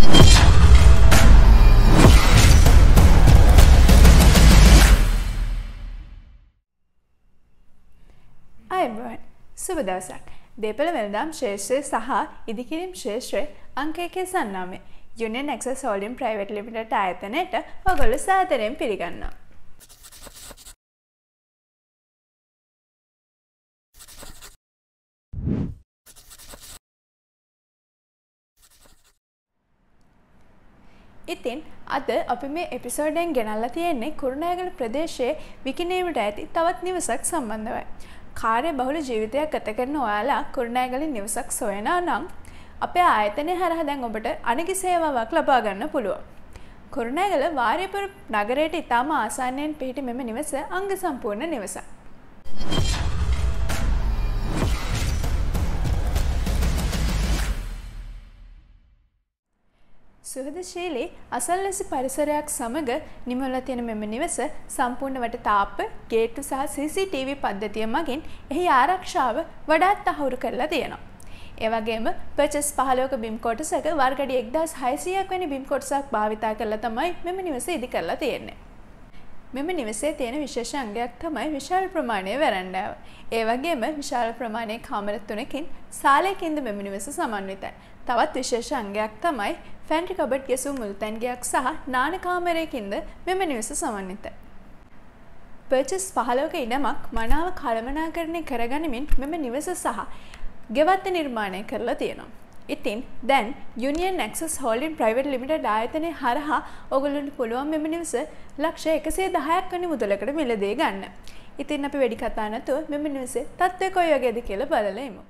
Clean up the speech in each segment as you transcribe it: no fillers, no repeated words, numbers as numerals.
අයබෝන් සුබ දවසක්. දේපළ වෙළඳාම් ශ්‍රේෂ්ඨය සහ ඉදිකිරීම් ශ්‍රේෂ්ඨය අංක 1 සන්නාමය union access holding private limited ආයතනයට ඔයගොල්ලෝ සාදරයෙන් පිළිගන්නවා. ඉතින් අද අපි මේ එපිසෝඩෙන් ගෙනල්ලා තියෙන්නේ කුරුණෑගල ප්‍රදේශයේ විකිණීමට ඇති තවත් නිවසක් සම්බන්ධවයි. කාර්ය බහුල ජීවිතයක් ගත කරන ඔයාලා කුරුණෑගලින් නිවසක් සොයනවා නම් අපේ ආයතනය හරහා දැන් ඔබට අනිකි සේවාවක් ලබා ගන්න පුළුවන්. කුරුණෑගල වාරියපුර නගරයට ඉතාම ආසන්නයෙන් පිහිටි මෙම නිවස අංග සම්පූර්ණ නිවසක්. සුහදශීලී අසල්වැසි පරිසරයක් සමග නිමවලා තියෙන මෙම නිවස සම්පූර්ණ වට තාප්ප, ගේට්ටු සහ CCTV පද්ධතිය මගින් එහි ආරක්ෂාව වඩාත් තහවුරු කරලා තියෙනවා. ඒ වගේම පර්චස් 15ක බිම් කොටසක වර්ගඩි 1600ක් වැනි බිම් කොටසක් භාවිතා කරලා තමයි මෙම නිවස ඉදි කරලා තියෙන්නේ. මෙම නිවසේ තියෙන විශේෂ අංගයක් තමයි විශාල ප්‍රමාණයේ වරණ්ඩාව. ඒ වගේම විශාල ප්‍රමාණයේ කාමර 3කින් සාලයකින්ද මෙම නිවස සමන්විතයි. තවත් විශේෂ අංගයක් තමයි ෆැන්ට්‍රි කබඩ් ගැසූ මුළුතැන් ගෙයක් සහ නාන කාමරයකින්ද මෙම නිවස සමන්විතයි. පර්චස් 15ක ඉඩමක් මනාව කළමනාකරණය කරගනිමින් මෙම නිවස සහ ගෙවත්ත නිර්මාණය කරලා තියෙනවා. ඉතින් දැන් union access holding private limited ආයතනය හරහා ඔයගොල්ලන්ට පුළුවන් මෙම නිවස ලක්ෂ 110ක් වැනි මුදලකට මිලදී ගන්න. ඉතින් අපි වැඩි කතා නැතුව මෙම නිවසේ තත්ත්වය කොයි වගේද කියලා බලලා ඉමු.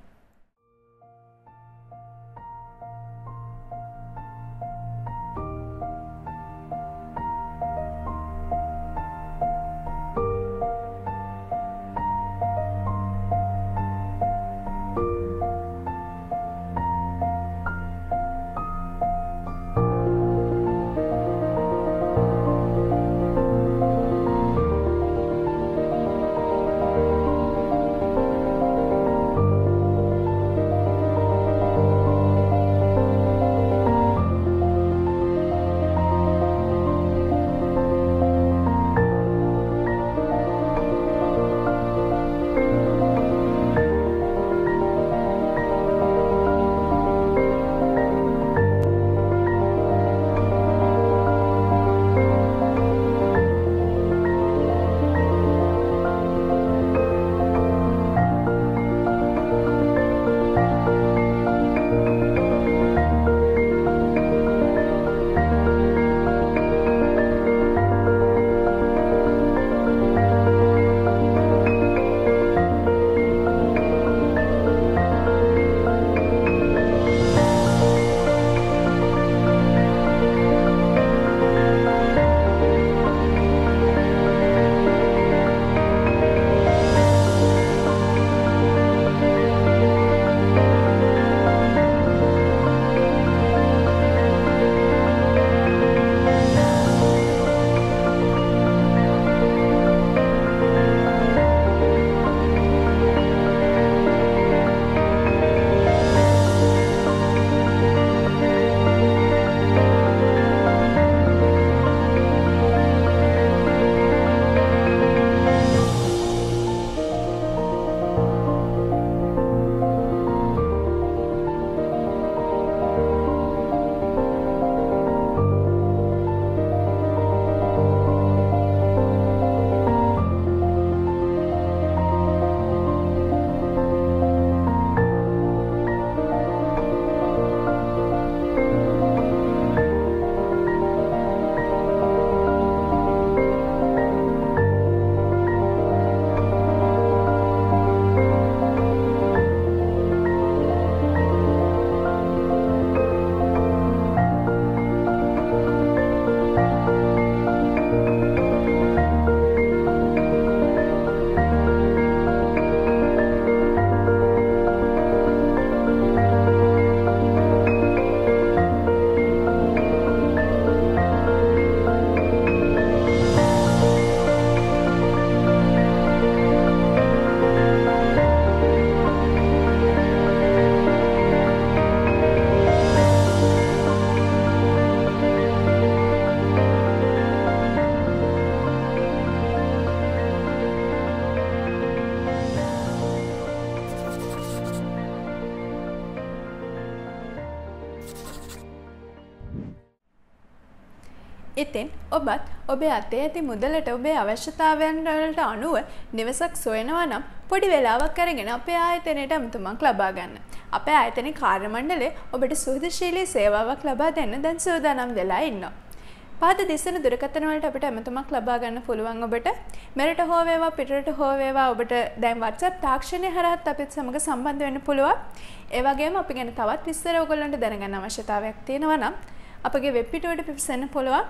ඉතින් ඔබත් ඔබේ අතේ ඇති මුදලට ඔබේ අවශ්‍යතාවයන් වලට අනුව නිවසක් සොයනවා නම් පොඩි වෙලාවක් අරගෙන අපේ ආයතනයට ඇමතුමක් ලබා ගන්න. අපේ ආයතනයේ කාර්ය මණ්ඩලය ඔබට සුහදශීලී සේවාවක් ලබා දෙන්න දැන් සූදානම් වෙලා ඉන්නවා. පහත දිස්සන දුරකථන වලට අපිට ඇමතුමක් ලබා ගන්න පුළුවන් ඔබට. මෙරට හෝ වේවා පිටරට හෝ වේවා ඔබට දැන් WhatsApp තාක්ෂණය හරහත් අපිත් සමග සම්බන්ධ වෙන්න පුළුවන්. ඒ වගේම අපි ගැන තවත් විස්තර ඔයගොල්ලන්ට දැනගන්න අවශ්‍යතාවයක් තියෙනවා නම් අපගේ වෙබ් පිටුවට පිවිසෙන්න පුළුවන්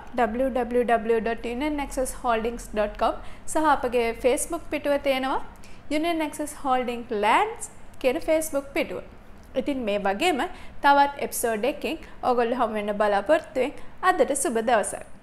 www.unionaccessholdings.com සහ අපගේ Facebook පිටුව තියෙනවා Union Access Holding Lands කියන Facebook පිටුව. ඉතින් මේ වගේම තවත් එපිසෝඩ් එකකින් ඔයගොල්ලෝ හමු වෙන්න බලාපොරොත්තු වෙන අදට සුබ දවසක්.